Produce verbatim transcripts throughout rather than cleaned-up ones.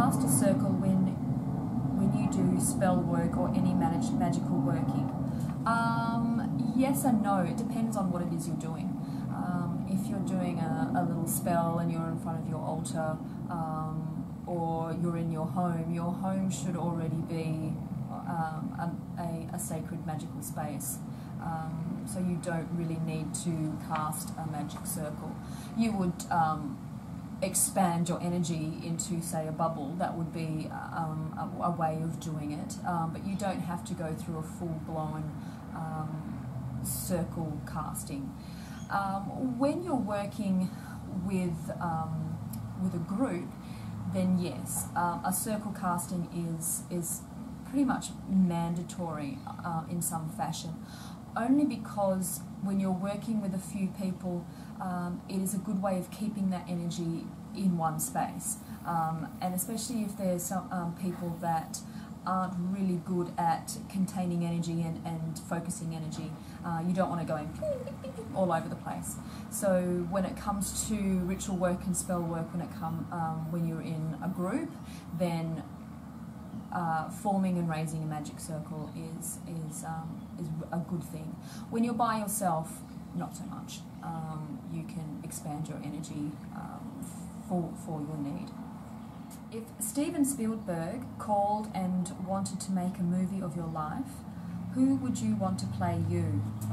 cast a circle when when you do spell work or any managed magical working? Um, yes and no. It depends on what it is you're doing. Um, if you're doing a, a little spell and you're in front of your altar, um, or you're in your home, your home should already be um, a, a, a sacred magical space. Um, so you don't really need to cast a magic circle. You would um, expand your energy into, say, a bubble. That would be um, a, a way of doing it, um, but you don't have to go through a full-blown um, circle casting. Um, when you're working with um, with a group, then yes, uh, a circle casting is is pretty much mandatory uh, in some fashion. Only because when you're working with a few people, um, it is a good way of keeping that energy in one space. Um, and especially if there's some um, people that aren't really good at containing energy and, and focusing energy, uh, you don't want to go all over the place. So when it comes to ritual work and spell work, when it come um, when you're in a group, then Uh, forming and raising a magic circle is is um, is a good thing. When you're by yourself, not so much. Um, you can expand your energy um, for for your need. If Steven Spielberg called and wanted to make a movie of your life, who would you want to play you?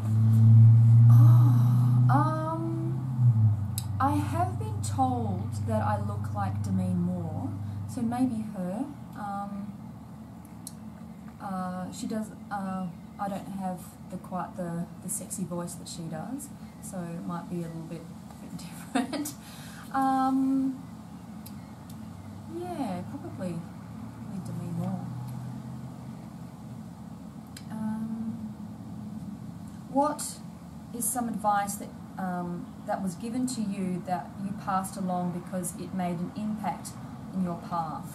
Oh, um, I have been told that I look like Demi Moore, so maybe her. Um, Uh, she does. Uh, I don't have the quite the, the sexy voice that she does, so it might be a little bit, bit different. um, yeah, probably need to me more. Um, what is some advice that um, that was given to you that you passed along because it made an impact in your path?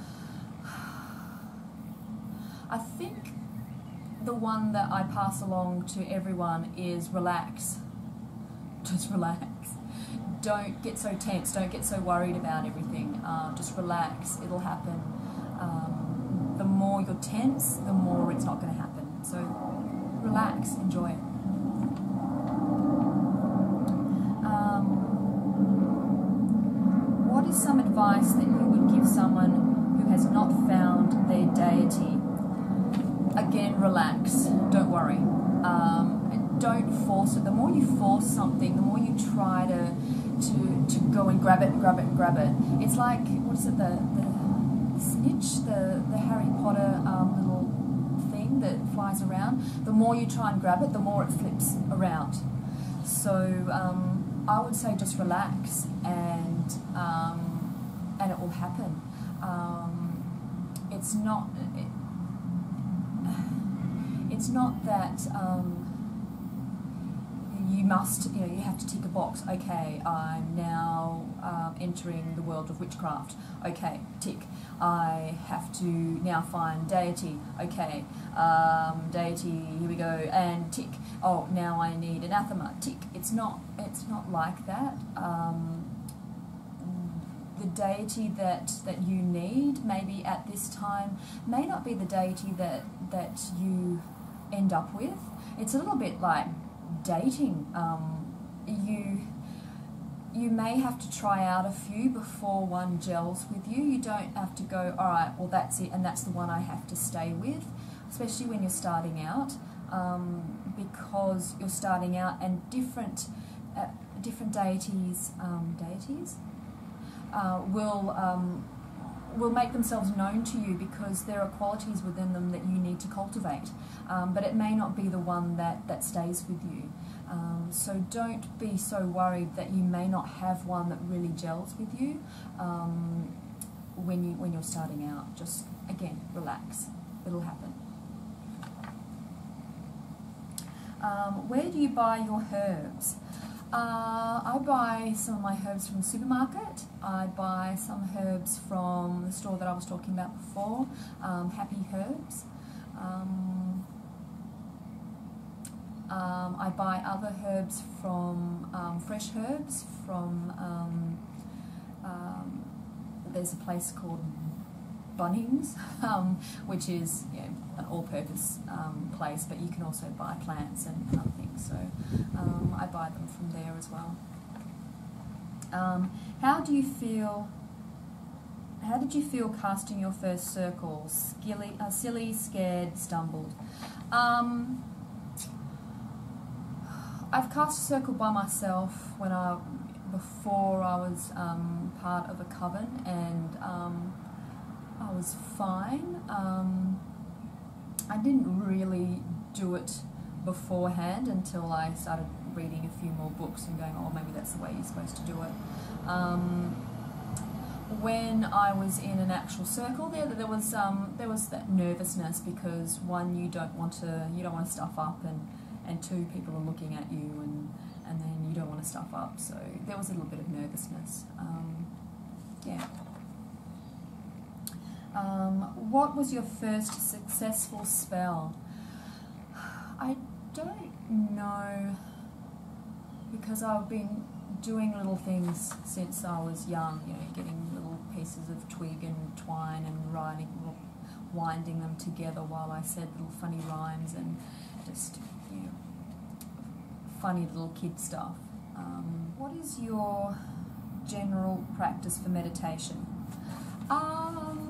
I think the one that I pass along to everyone is relax. Just relax. Don't get so tense, don't get so worried about everything. Uh, just relax, it'll happen. Um, the more you're tense, the more it's not going to happen. So relax, enjoy it. Um, what is some advice that you would give someone who has not found their deity? Again, relax, don't worry. Um, don't force it. The more you force something, the more you try to to, to go and grab it, grab it, grab it. It's like, what is it, the, the, the snitch, the, the Harry Potter um, little thing that flies around. The more you try and grab it, the more it flips around. So um, I would say just relax and, um, and it will happen. Um, it's not... It, It's not that um, you must, you know, you have to tick a box. Okay, I'm now um, entering the world of witchcraft. Okay, tick. I have to now find deity. Okay, um, deity. Here we go, and tick. Oh, now I need anathema. Tick. It's not. It's not like that. Um, the deity that that you need, maybe at this time, may not be the deity that that you end up with. It's a little bit like dating. Um, you you may have to try out a few before one gels with you. You don't have to go, all right, well that's it and that's the one I have to stay with, especially when you're starting out, um, because you're starting out and different uh, different deities um, deities uh, will um, will make themselves known to you because there are qualities within them that you need to cultivate, um, but it may not be the one that, that stays with you. Um, so don't be so worried that you may not have one that really gels with you um, when, you, when you're starting out. Just, again, relax. It'll happen. Um, where do you buy your herbs? Uh, I buy some of my herbs from the supermarket. I buy some herbs from the store that I was talking about before, um, Happy Herbs. Um, um, I buy other herbs from um, Fresh Herbs from, um, um, there's a place called Bunnings, um, which is, you know, an all-purpose um, place, but you can also buy plants and other things, so um, I buy them from there as well. Um, how do you feel, how did you feel casting your first circle? Skilly, uh, silly, scared, stumbled? Um, I've cast a circle by myself when I, before I was um, part of a coven, and um, I was fine. Um, I didn't really do it beforehand until I started reading a few more books and going, oh, maybe that's the way you're supposed to do it. Um, when I was in an actual circle, there there was um, there was that nervousness because one, you don't want to you don't want to stuff up, and and two, people are looking at you, and and then you don't want to stuff up. So there was a little bit of nervousness. Um, yeah. Um, what was your first successful spell? I don't know, because I've been doing little things since I was young, you know, getting little pieces of twig and twine and writing, winding them together while I said little funny rhymes and just, you know, funny little kid stuff. Um, what is your general practice for meditation? Um,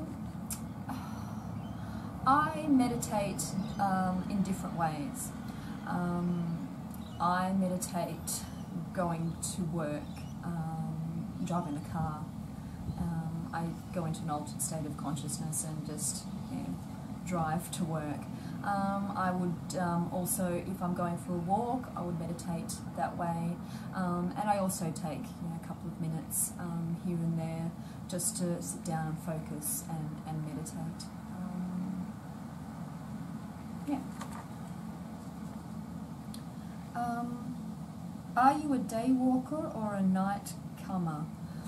I meditate um, in different ways. Um, I meditate going to work, um, driving the car. Um, I go into an altered state of consciousness and just, you know, drive to work. Um, I would um, also, if I'm going for a walk, I would meditate that way. Um, and I also take, you know, a couple of minutes um, here and there just to sit down and focus and, and meditate. Um, yeah. Um, are you a day walker or a night comer?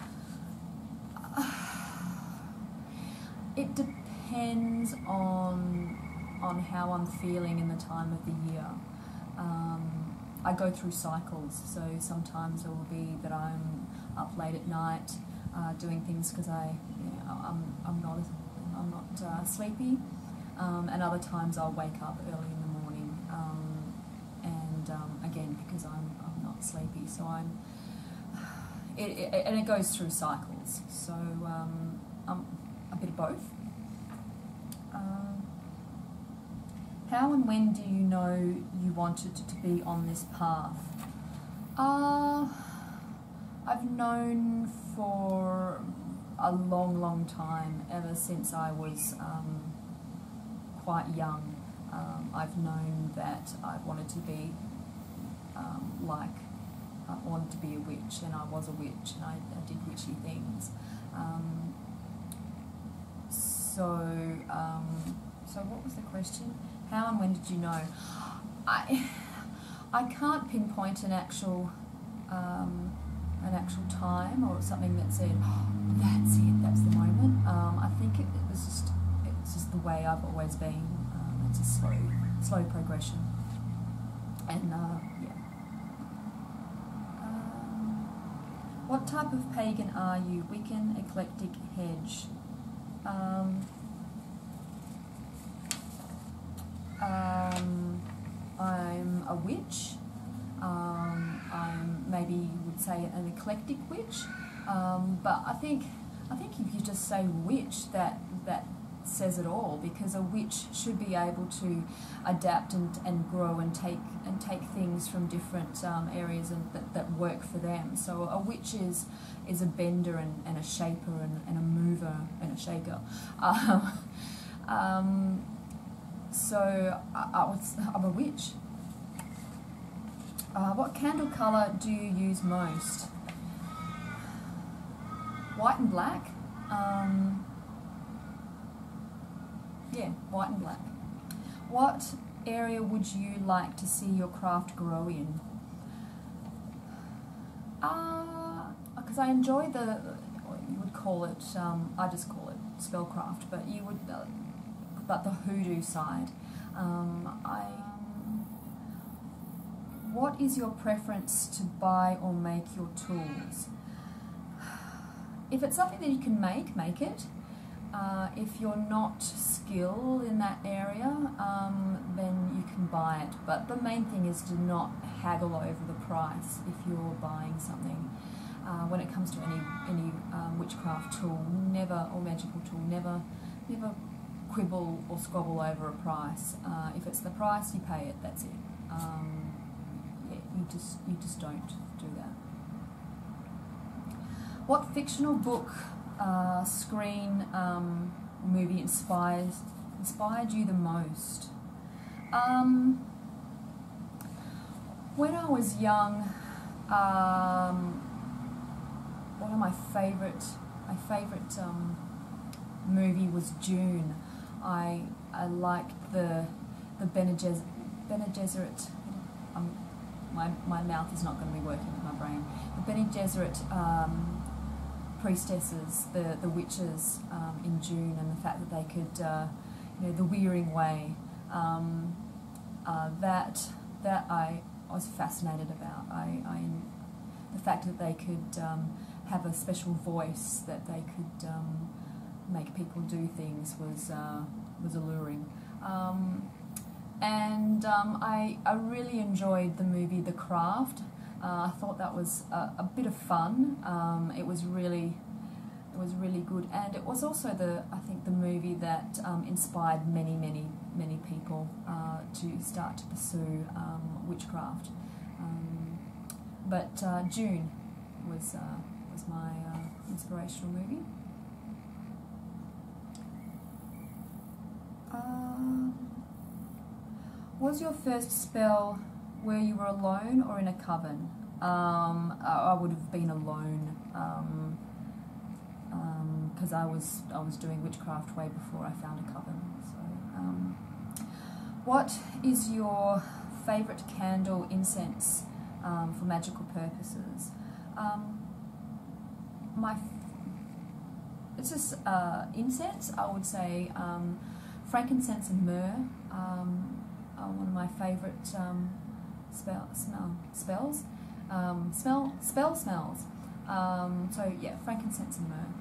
It depends on on how I'm feeling in the time of the year. Um, I go through cycles, so sometimes it will be that I'm up late at night uh, doing things because I, you know, I'm I'm not I'm not uh, sleepy, um, and other times I'll wake up early in the morning, um, and um, again because I'm I'm not sleepy, so I'm. It, it, and it goes through cycles, so um, I'm a bit of both. Um, how and when do you know you wanted to be on this path? Uh, I've known for a long, long time, ever since I was um, quite young. Um, I've known that I wanted to be um, like, I wanted to be a witch, and I was a witch, and I, I did witchy things. Um, so, um, so what was the question? How and when did you know? I, I can't pinpoint an actual, um, an actual time or something that said, oh, that's it, that's the moment. Um, I think it, it was just, it's just the way I've always been. Um, it's a slow, slow progression, and uh, yeah. What type of pagan are you? Wiccan, eclectic, hedge? Um, um, I'm a witch. Um, I'm maybe you would say an eclectic witch. Um, but I think I think if you just say witch, that that says it all, because a witch should be able to adapt and, and grow and take and take things from different um, areas and that, that work for them. So a witch is is a bender and, and a shaper and, and a mover and a shaker. Um, um, so I, I would, I'm a witch. Uh, what candle colour do you use most? White and black. Um, Yeah, white and black. What area would you like to see your craft grow in? Because uh, I enjoy the, you would call it, um, I just call it spellcraft, but you would, uh, but the hoodoo side. Um, I. What is your preference to buy or make your tools? If it's something that you can make, make it. Uh, if you're not skilled in that area, um, then you can buy it. But the main thing is to not haggle over the price if you're buying something. Uh, when it comes to any any um, witchcraft tool, never or magical tool, never never quibble or squabble over a price. Uh, if it's the price, you pay it. That's it. Um, yeah, you just you just don't do that. What fictional book, uh, screen, um, movie inspires inspired you the most? Um, when I was young, um, one of my favourite my favourite um, movie was June. I I liked the the Bene Gesserit. Bene Gesserit um, my my mouth is not going to be working with my brain. The Bene Gesserit um, priestesses, the the witches um, in June, and the fact that they could, uh, you know, the Wearing Way. Um, uh, that that I was fascinated about. I, I the fact that they could um, have a special voice, that they could um, make people do things was uh, was alluring. Um, and um, I I really enjoyed the movie The Craft. Uh, I thought that was a, a bit of fun. Um, it was really it was really good, and it was also the I think the movie that um, inspired many many many people uh, to start to pursue um, witchcraft. Um, but uh, June was uh, was my uh, inspirational movie. Um, was your first spell where you were alone or in a coven? Um, I would have been alone, um, because um, I was I was doing witchcraft way before I found a coven. So, um, what is your favourite candle incense um, for magical purposes? Um, my it's just uh, incense. I would say um, frankincense and myrrh um, are one of my favourite um, spell smell spells. Um, smell spell smells. Um, so yeah, frankincense and myrrh.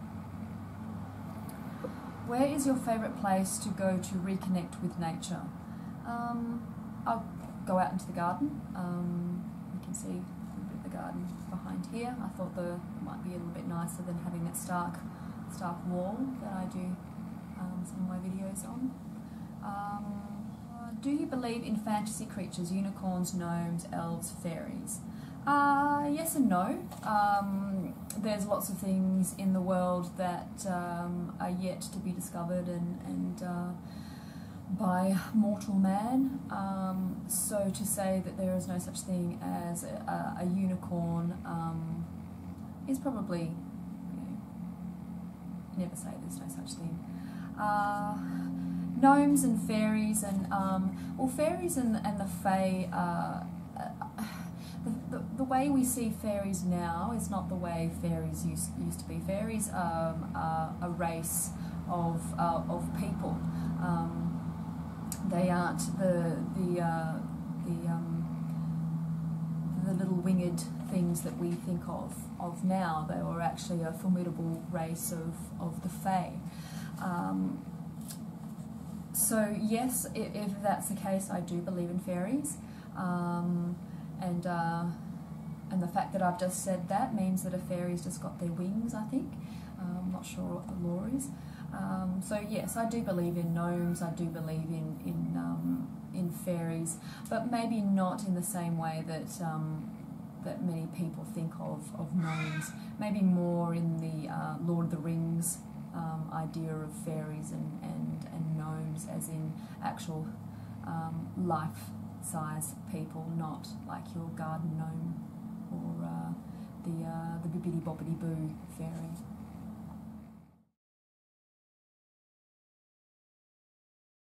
Where is your favourite place to go to reconnect with nature? Um, I'll go out into the garden. Um, you can see a little bit of the garden behind here. I thought the it might be a little bit nicer than having that stark, stark wall that I do um, some of my videos on. Um, uh, do you believe in fantasy creatures, unicorns, gnomes, elves, fairies? Uh, yes and no. Um, there's lots of things in the world that um, are yet to be discovered and, and uh, by mortal man. Um, so to say that there is no such thing as a, a unicorn um, is probably, you know, never say there's no such thing. Uh, gnomes and fairies and, um, well, fairies and, and the fae, uh, uh, The, the, the way we see fairies now is not the way fairies used, used to be. Fairies um, are a race of, uh, of people. Um, they aren't the, the, uh, the, um, the little winged things that we think of, of now. They were actually a formidable race of, of the fae. Um, so yes, if, if that's the case, I do believe in fairies. Um, And uh, and the fact that I've just said that means that a fairy's just got their wings, I think. Uh, I'm not sure what the law is. Um, so yes, I do believe in gnomes, I do believe in, in, um, in fairies, but maybe not in the same way that, um, that many people think of, of gnomes. Maybe more in the uh, Lord of the Rings um, idea of fairies and, and, and gnomes, as in actual um, life size people, not like your garden gnome or uh, the uh, the bibbidi bobbidi boo fairy.